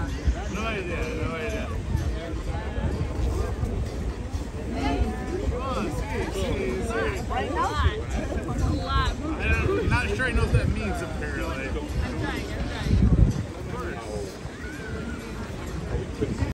No idea, no idea. Oh, sí, sí, sí. Right now?